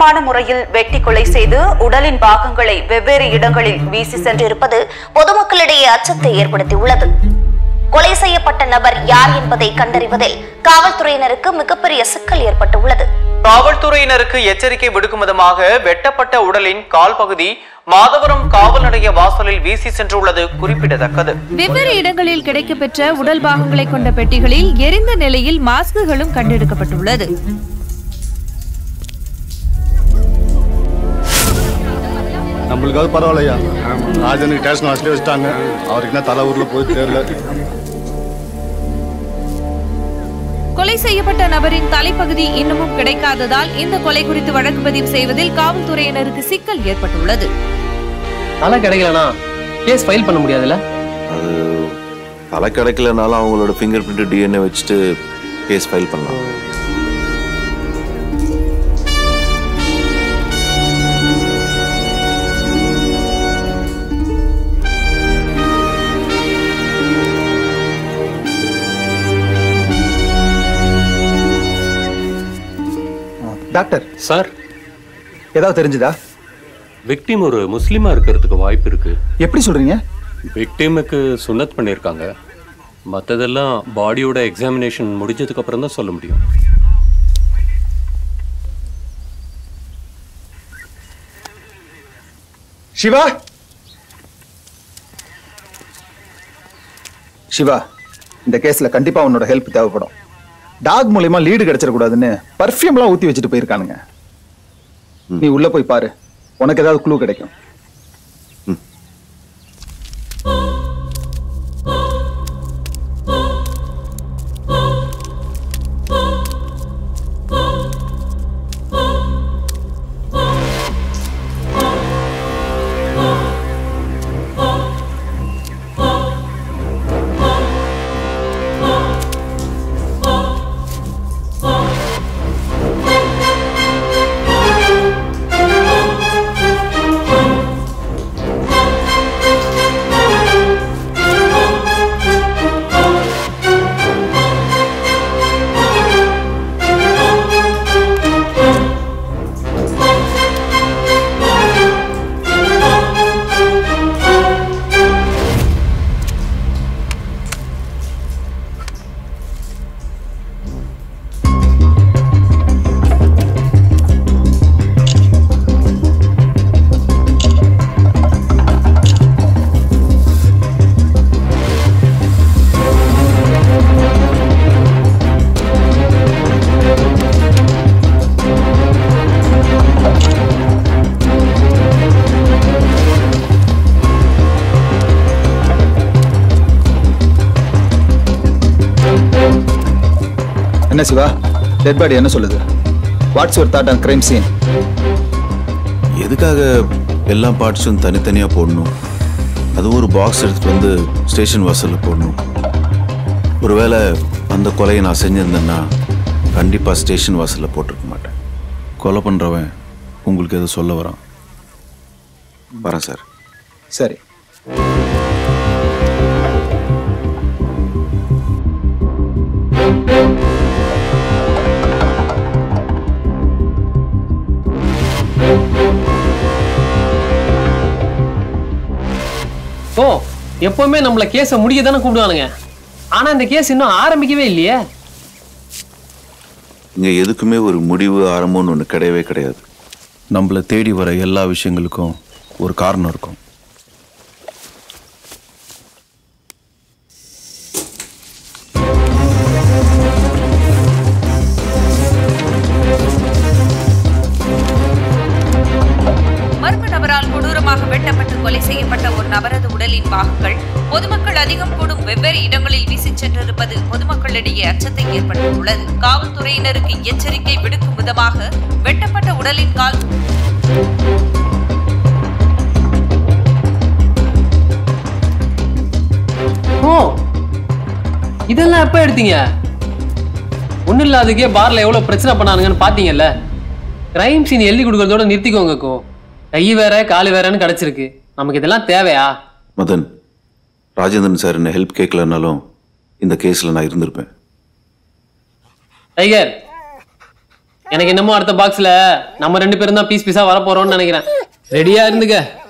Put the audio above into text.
கொடூரமான முறையில் வெட்டி கொலை செய்து உடலின் பாகங்களை வெவ்வேறு இடங்களில் வீசி சென்றிருப்பது பொதுமக்களிடையே அச்சத்தை ஏற்படுத்தியுள்ளது. கொலை செய்யப்பட்ட நபர் யார் என்பதை கண்டறிவதில் காவல்துறையினருக்கு மிகப்பெரிய சிக்கல் ஏற்பட்டுள்ளது. காவல்துறையினருக்கு எச்சரிக்கை விடுக்கும் விதமாக வெட்டப்பட்ட உடலின் கால் பகுதி மாதவரம் காவல் நிலைய வாசலில் வீசி சென்றுள்ளது குறிப்பிடத்தக்கது. வெவ்வேறு இடங்களில் கிடைக்கப்பெற்ற உடல் பாகங்களை கொண்ட பெட்டிகளில் எரிந்த நிலையில் மாஸ்குகளும் கண்டெடுக்கப்பட்டுள்ளது. நம்மளுக்காவது பரவாயில்லையா, ராஜனுக்கு ஸ்டேஷன் வாசலே வச்சுட்டாங்க. அவருக்கு என்ன தலை ஊர்ல போய் தெரியல. கொலை செய்யப்பட்ட நபரின் தலைப்பகுதி இன்னமும் கிடைக்காததால் இந்த கொலை குறித்து வழக்கு பதிவு செய்வதில் காவல்துறையினருக்கு சிக்கல் ஏற்பட்டுள்ளது. தலை கிடைக்கலனா கேஸ் ஃபைல் பண்ண முடியாதுல்ல? அது தலை கிடைக்கலனாலும் அவங்களோட ஃபிங்கர் பிரிண்ட் டிஎன்ஏ வச்சுட்டு கேஸ் ஃபைல் பண்ணலாம். டாக்டர் சார், ஏதாவது தெரிஞ்சுதா? விக்டிம் ஒரு முஸ்லீமா இருக்கிறதுக்கு வாய்ப்பு இருக்கு. எப்படி சொல்றீங்க? விக்டிமுக்கு சுன்னத் பண்ணியிருக்காங்க. மற்றதெல்லாம் பாடியோட எக்ஸாமினேஷன் முடிஞ்சதுக்கு அப்புறம் தான் சொல்ல முடியும். சிவா, சிவா, இந்த கேஸ்ல கண்டிப்பா உன்னோட ஹெல்ப் தேவைப்படும். டாக் மூலமா லீடு கிடைச்சிடக்கூடாதுன்னு பர்ஃபியூம்லாம் ஊத்தி வச்சுட்டு போயிருக்கானுங்க. நீ உள்ள போய் பாரு, உனக்கு ஏதாவது க்ளூ கிடைக்கும். என்ன சிவா, டெட் பாடி என்ன சொல்லுது? What's your thought on crime scene? எதுக்காக எல்லா பார்ட்ஸும் தனித்தனியாக போடணும்? அது ஒரு பாக்ஸ் எடுத்துகிட்டு வந்து ஸ்டேஷன் வாசலில் போடணும். ஒருவேளை அந்த கொலையை நான் செஞ்சிருந்தேன்னா கண்டிப்பாக ஸ்டேஷன் வாசலில் போட்டிருக்க மாட்டேன். கொலை பண்ணுறவன் உங்களுக்கு எதுவும் சொல்ல வரேன் சார். சரி. ஓ, எப்பவுமே நம்மள கேஸ முடிய தானே கூப்பிடுவானுங்க. ஆனா இந்த கேஸ் இன்னும் ஆரம்பிக்கவே இல்லையே. இங்க எதுக்குமே ஒரு முடிவு ஆரம்பம்னு ஒன்று கிடையவே கிடையாது. நம்மளை தேடி வர எல்லா விஷயங்களுக்கும் ஒரு காரணம் இருக்கும். கொடூரமாக வெட்டப்பட்டு கொலை செய்யப்பட்ட ஒரு நபரது உடலின் பாகங்கள் பொதுமக்கள் அதிகம் கூடும் வெவ்வேறு இடங்களில் வீசிச் சென்றிருப்பது பொதுமக்களிடையே அச்சத்தை ஏற்படுத்தியுள்ளது. காவல்துறையினருக்கு எச்சரிக்கை விடுக்கும் விதமாக வெட்டப்பட்ட உடலின் கால் இதெல்லாம் எப்ப எடுத்தீங்க? ஒன்னும் இல்லாததுக்கே பார்ல எவ்வளவு பிரச்சனை பண்ணானுங்கன்னு பாத்தீங்கல்ல. கிரைம் சீன் எழுதி கொடுக்கறதோட நிறுத்திக்கோங்க. கை வேற காலு வேறன்னு கிடைச்சிருக்கு. நமக்கு இதெல்லாம் தேவையா? மதன், ராஜேந்திரன் சார் என்ன ஹெல்ப் கேட்கலனாலும் இந்த கேஸ்ல நான் இருந்திருப்பேன். டைகர், எனக்கு என்னமோ அடுத்த பாக்ஸ்ல நம்ம 2 பேரும் தான் பீஸ் பீஸா வர போறோம்னு நினைக்கிறேன். ரெடியா இருந்துக்க.